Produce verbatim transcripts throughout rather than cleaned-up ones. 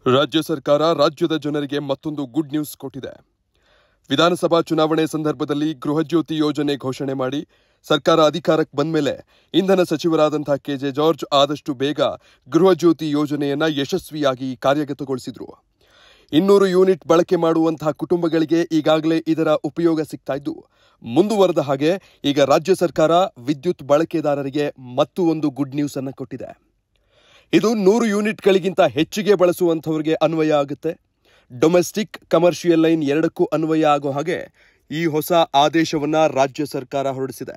ರಾಜ್ಯ ಸರ್ಕಾರ ರಾಜ್ಯದ ಜನರಿಗೆ ಮತ್ತೊಂದು ಗುಡ್ ನ್ಯೂಸ್ ಕೊಟ್ಟಿದೆ. ವಿಧಾನಸಭಾ ಚುನಾವಣೆ ಸಂದರ್ಭದಲ್ಲಿ ಗೃಹಜ್ಯೋತಿ ಯೋಜನೆ ಘೋಷಣೆ ಮಾಡಿ ಸರ್ಕಾರ ಅಧಿಕಾರಕ್ಕೆ ಬಂದ ಮೇಲೆ ಇಂಧನ ಸಚಿವರಾದಂತಹ ಕೆಜೆ ಜಾರ್ಜ್ ಆದಷ್ಟು ಬೇಗ ಗೃಹಜ್ಯೋತಿ ಯೋಜನೆಯನ್ನ ಯಶಸ್ವಿಯಾಗಿ ಕಾರ್ಯಗತಗೊಳಿಸಿದ್ರು. ಇನ್ನೂರು ಯೂನಿಟ್ ಬಳಕೆ ಮಾಡುವಂತಹ ಕುಟುಂಬಗಳಿಗೆ ಈಗಾಗಲೇ ಇದರ ಉಪಯೋಗ ಸಿಗ್ತಾ ಇದ್ದು, ಮುಂದುವರೆದ ಹಾಗೆ ಈಗ ರಾಜ್ಯ ಸರ್ಕಾರ ವಿದ್ಯುತ್ ಬಳಕೆದಾರರಿಗೆ ಮತ್ತೂ ಒಂದು ಗುಡ್ ನ್ಯೂಸ್ ಅನ್ನು ಕೊಟ್ಟಿದೆ. ಇದು ನೂರು ಯೂನಿಟ್ಗಳಿಗಿಂತ ಹೆಚ್ಚಿಗೆ ಬಳಸುವಂಥವರಿಗೆ ಅನ್ವಯ ಆಗುತ್ತೆ. ಡೊಮೆಸ್ಟಿಕ್, ಕಮರ್ಷಿಯಲ್ ಲೈನ್ ಎರಡಕ್ಕೂ ಅನ್ವಯ ಆಗೋ ಹಾಗೆ ಈ ಹೊಸ ಆದೇಶವನ್ನ ರಾಜ್ಯ ಸರ್ಕಾರ ಹೊರಡಿಸಿದೆ.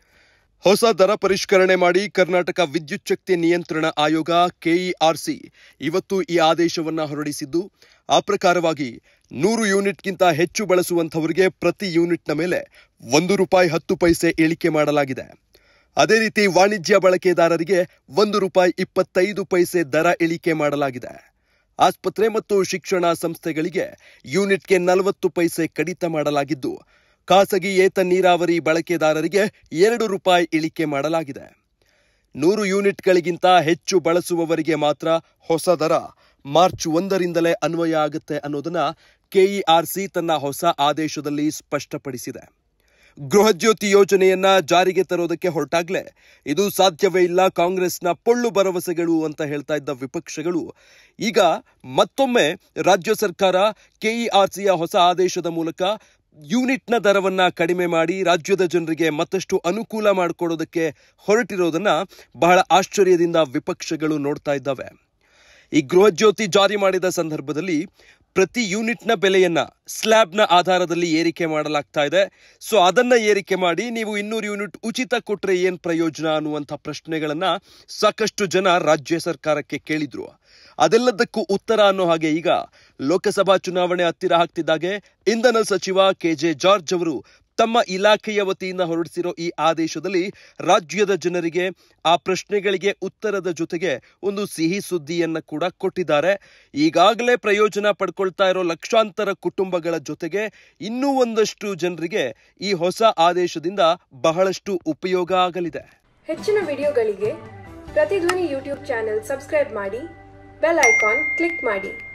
ಹೊಸ ದರ ಪರಿಷ್ಕರಣೆ ಮಾಡಿ ಕರ್ನಾಟಕ ವಿದ್ಯುತ್ ಶಕ್ತಿ ನಿಯಂತ್ರಣ ಆಯೋಗ ಕೆಇಆರ್ಸಿ ಇವತ್ತು ಈ ಆದೇಶವನ್ನ ಹೊರಡಿಸಿದ್ದು, ಆ ಪ್ರಕಾರವಾಗಿ ನೂರು ಯೂನಿಟ್ಗಿಂತ ಹೆಚ್ಚು ಬಳಸುವಂಥವರಿಗೆ ಪ್ರತಿ ಯೂನಿಟ್ನ ಮೇಲೆ ಒಂದು ರೂಪಾಯಿ ಹತ್ತು ಪೈಸೆ ಇಳಿಕೆ ಮಾಡಲಾಗಿದೆ. ಅದೇ ರೀತಿ ವಾಣಿಜ್ಯ ಬಳಕೆದಾರರಿಗೆ ಒಂದು ರೂಪಾಯಿ ಇಪ್ಪತ್ತೈದು ಪೈಸೆ ದರ ಇಳಿಕೆ ಮಾಡಲಾಗಿದೆ. ಆಸ್ಪತ್ರೆ ಮತ್ತು ಶಿಕ್ಷಣ ಸಂಸ್ಥೆಗಳಿಗೆ ಯೂನಿಟ್ಗೆ ನಲವತ್ತು ಪೈಸೆ ಕಡಿತ ಮಾಡಲಾಗಿದ್ದು, ಖಾಸಗಿ ಏತ ನೀರಾವರಿ ಬಳಕೆದಾರರಿಗೆ ಎರಡು ರೂಪಾಯಿ ಇಳಿಕೆ ಮಾಡಲಾಗಿದೆ. ನೂರು ಯೂನಿಟ್ಗಳಿಗಿಂತ ಹೆಚ್ಚು ಬಳಸುವವರಿಗೆ ಮಾತ್ರ ಹೊಸ ದರ ಮಾರ್ಚ್ ಒಂದರಿಂದಲೇ ಅನ್ವಯ ಆಗುತ್ತೆ ಅನ್ನೋದನ್ನ ಕೆಇಆರ್ಸಿ ತನ್ನ ಹೊಸ ಆದೇಶದಲ್ಲಿ ಸ್ಪಷ್ಟಪಡಿಸಿದೆ. ಗೃಹಜ್ಯೋತಿ ಯೋಜನೆಯನ್ನ ಜಾರಿಗೆ ತರೋದಕ್ಕೆ ಹೊರಟಾಗ್ಲೇ ಇದು ಸಾಧ್ಯವೇ ಇಲ್ಲ, ಕಾಂಗ್ರೆಸ್ನ ಪೊಳ್ಳು ಭರವಸೆಗಳು ಅಂತ ಹೇಳ್ತಾ ಇದ್ದ ವಿಪಕ್ಷಗಳು ಈಗ ಮತ್ತೊಮ್ಮೆ ರಾಜ್ಯ ಸರ್ಕಾರ ಕೆಇಆರ್ಸಿಯ ಹೊಸ ಆದೇಶದ ಮೂಲಕ ಯೂನಿಟ್ನ ದರವನ್ನ ಕಡಿಮೆ ಮಾಡಿ ರಾಜ್ಯದ ಜನರಿಗೆ ಮತ್ತಷ್ಟು ಅನುಕೂಲ ಮಾಡಿಕೊಡೋದಕ್ಕೆ ಹೊರಟಿರೋದನ್ನ ಬಹಳ ಆಶ್ಚರ್ಯದಿಂದ ವಿಪಕ್ಷಗಳು ನೋಡ್ತಾ ಇದ್ದಾವೆ. ಈ ಗೃಹಜ್ಯೋತಿ ಜಾರಿ ಮಾಡಿದ ಸಂದರ್ಭದಲ್ಲಿ ಪ್ರತಿ ಯೂನಿಟ್ನ ಬೆಲೆಯನ್ನ ಸ್ಲ್ಯಾಬ್ನ ಆಧಾರದಲ್ಲಿ ಏರಿಕೆ ಮಾಡಲಾಗ್ತಾ ಇದೆ. ಸೊ ಅದನ್ನ ಏರಿಕೆ ಮಾಡಿ ನೀವು ಇನ್ನೂರು ಯೂನಿಟ್ ಉಚಿತ ಕೊಟ್ರೆ ಏನ್ ಪ್ರಯೋಜನ ಅನ್ನುವಂಥ ಪ್ರಶ್ನೆಗಳನ್ನ ಸಾಕಷ್ಟು ಜನ ರಾಜ್ಯ ಸರ್ಕಾರಕ್ಕೆ ಕೇಳಿದ್ರು. ಅದೆಲ್ಲದಕ್ಕೂ ಉತ್ತರ ಅನ್ನೋ ಹಾಗೆ ಈಗ ಲೋಕಸಭಾ ಚುನಾವಣೆ ಹತ್ತಿರ ಆಗ್ತಿದ್ದಾಗೆ ಇಂಧನ ಸಚಿವ ಕೆಜೆ ಜಾರ್ಜ್ ಅವರು ತಮ್ಮ ಇಲಾಖೆಯ ವತಿಯಿಂದ ಹೊರಡಿಸಿರೋ ಈ ಆದೇಶದಲ್ಲಿ ರಾಜ್ಯದ ಜನರಿಗೆ ಆ ಪ್ರಶ್ನೆಗಳಿಗೆ ಉತ್ತರದ ಜೊತೆಗೆ ಒಂದು ಸಿಹಿ ಸುದ್ದಿಯನ್ನ ಕೂಡ ಕೊಟ್ಟಿದ್ದಾರೆ. ಈಗಾಗಲೇ ಪ್ರಯೋಜನ ಪಡ್ಕೊಳ್ತಾ ಇರೋ ಲಕ್ಷಾಂತರ ಕುಟುಂಬಗಳ ಜೊತೆಗೆ ಇನ್ನೂ ಒಂದಷ್ಟು ಜನರಿಗೆ ಈ ಹೊಸ ಆದೇಶದಿಂದ ಬಹಳಷ್ಟು ಉಪಯೋಗ ಆಗಲಿದೆ. ಹೆಚ್ಚಿನ ವಿಡಿಯೋಗಳಿಗೆ ಪ್ರತಿಧ್ವನಿ ಯೂಟ್ಯೂಬ್ ಚಾನೆಲ್ ಸಬ್ಸ್ಕ್ರೈಬ್ ಮಾಡಿ, ಬೆಲ್ ಐಕಾನ್ ಕ್ಲಿಕ್ ಮಾಡಿ.